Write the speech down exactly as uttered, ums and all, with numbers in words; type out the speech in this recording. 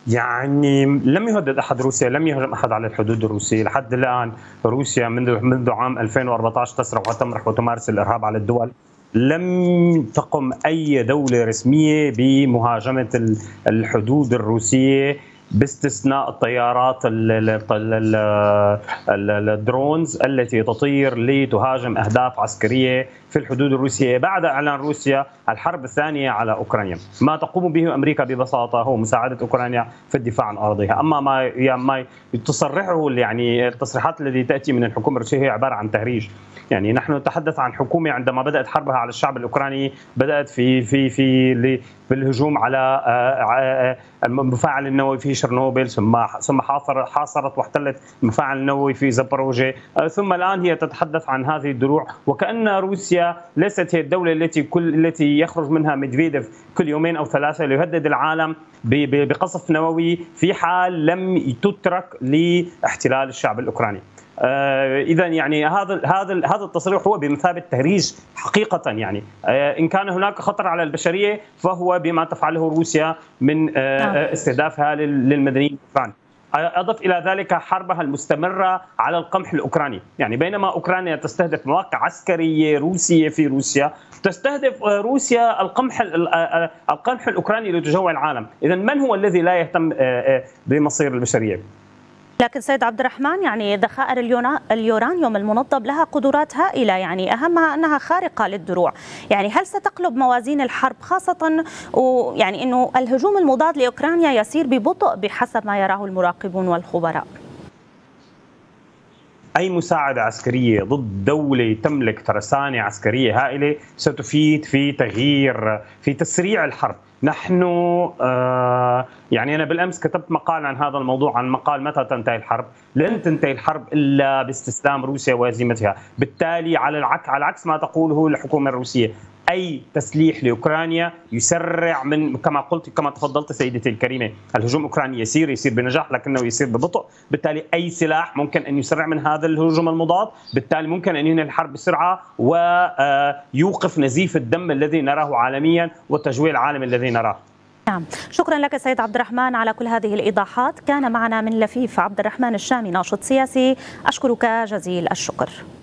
يعني لم يهدد احد روسيا، لم يهجم احد على الحدود الروسيه لحد الان. روسيا منذ منذ عام ألفين وأربعة عشر تسرع وتمرح وتمارس الارهاب على الدول. لم تقم اي دوله رسميه بمهاجمه الحدود الروسيه باستثناء الطيارات الدرونز التي تطير لتهاجم اهداف عسكريه في الحدود الروسيه بعد اعلان روسيا الحرب الثانيه على اوكرانيا. ما تقوم به امريكا ببساطه هو مساعده اوكرانيا في الدفاع عن ارضها، اما ما ما تصرحه يعني التصريحات التي تاتي من الحكومه الروسيه هي عباره عن تهريج. يعني نحن نتحدث عن حكومه عندما بدات حربها على الشعب الاوكراني بدات في في في بالهجوم على المفاعل النووي في شرنوبل، ثم ثم حاصرت واحتلت المفاعل النووي في زاباروجيا، ثم الان هي تتحدث عن هذه الدروع، وكأن روسيا ليست هي الدوله التي كل التي يخرج منها ميدفيديف كل يومين او ثلاثه ليهدد العالم بقصف نووي في حال لم تترك لاحتلال الشعب الاوكراني. آه اذا يعني هذا هذا هذا التصريح هو بمثابه تهريج حقيقه. يعني آه ان كان هناك خطر على البشريه فهو بما تفعله روسيا من آه استهدافها للمدنيين الاوكران. اضف الى ذلك حربها المستمره على القمح الاوكراني، يعني بينما اوكرانيا تستهدف مواقع عسكريه روسيه في روسيا، تستهدف روسيا القمح القمح الاوكراني لتجوع العالم. اذا من هو الذي لا يهتم بمصير البشريه؟ لكن سيد عبد الرحمن، يعني ذخائر اليورانيوم المنضب لها قدرات هائلة، يعني أهمها أنها خارقة للدروع. يعني هل ستقلب موازين الحرب، خاصة ويعني أنه الهجوم المضاد لأوكرانيا يسير ببطء بحسب ما يراه المراقبون والخبراء؟ أي مساعدة عسكرية ضد دولة تملك ترسانة عسكرية هائلة ستفيد في تغيير في تسريع الحرب. نحن آه يعني أنا بالأمس كتبت مقال عن هذا الموضوع، عن مقال متى تنتهي الحرب. لن تنتهي الحرب إلا باستسلام روسيا وهزيمتها. بالتالي على العكس على عكس ما تقوله الحكومة الروسية، أي تسليح لأوكرانيا يسرع من كما قلت كما تفضلت سيدتي الكريمة، الهجوم الأوكراني يسير يسير بنجاح لكنه يسير ببطء. بالتالي أي سلاح ممكن أن يسرع من هذا الهجوم المضاد، بالتالي ممكن أن ينهي الحرب بسرعة ويوقف نزيف الدم الذي نراه عالميا والتجويع العالمي الذي نراه. نعم، شكرا لك سيد عبد الرحمن على كل هذه الإيضاحات. كان معنا من لفيف عبد الرحمن الشامي، ناشط سياسي. أشكرك جزيل الشكر.